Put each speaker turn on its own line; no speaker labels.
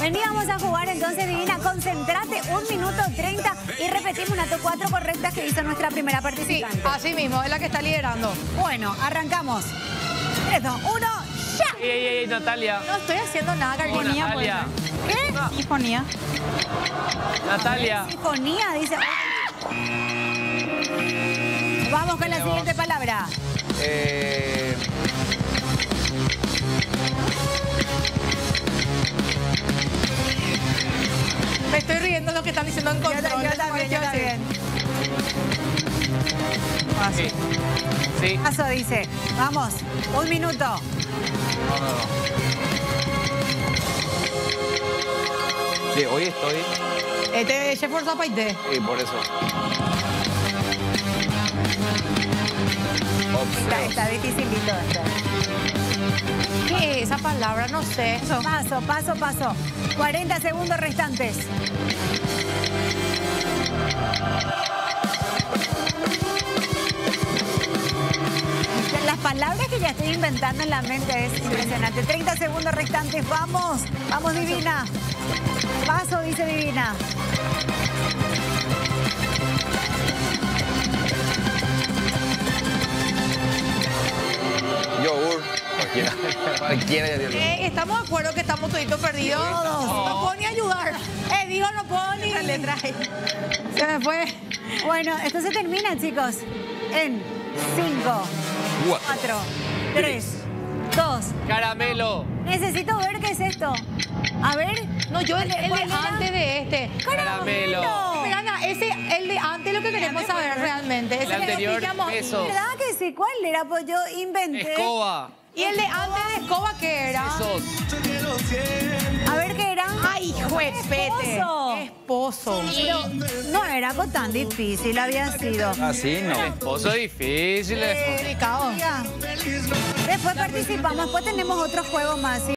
Veníamos a jugar entonces, Divina, concentrate, 1 minuto 30 y repetimos las 4 correctas que hizo nuestra primera participante.
Sí, así mismo, es la que está liderando.
Bueno, arrancamos. 3, 2, 1, ya.
Ey, Natalia.
No estoy haciendo nada,
Oh,
Carlinía.
Natalia.
¿Qué?
Sinfonía.
Natalia.
Sinfonía, dice. Vamos con la siguiente palabra.
Me estoy riendo de lo que están diciendo en control.
Yo también.
Sí. Sí.
Paso, dice. Vamos, 1 minuto.
No. Sí, hoy estoy.
Chef por Zapaité.
Sí, por eso.
Está dificilito esto.
¿Qué es esa palabra? No sé.
Paso. 40 segundos restantes. Las palabras que ya estoy inventando en la mente es impresionante. 30 segundos restantes. Vamos, Divina. Paso, dice Divina.
Yogur. Cualquiera ya dio.
Estamos de acuerdo que estamos toditos perdidos.
Todos.
No puedo ni ayudar. Digo, no puedo ni... Le traje. Se me fue.
Bueno, esto se termina, chicos. En 5, 4, 3, 2.
Caramelo.
Necesito ver qué es esto. A ver.
No, yo el de
¿Cuál era?
antes de este.
Caramelo.
Pero Ana, el de antes lo que queremos saber realmente.
El anterior, eso.
¿Verdad que sí? ¿Cuál era? Pues yo inventé.
Escoba.
¿Y el de antes de escoba qué era?
Sos.
A ver qué era.
Ay, juepete.
Esposo.
Esposo.
Pero no era algo tan difícil, había sido.
Así no. Esposo difícil.
Complicado.
Ya. Después participamos, después tenemos otro juego más. ¿Sí?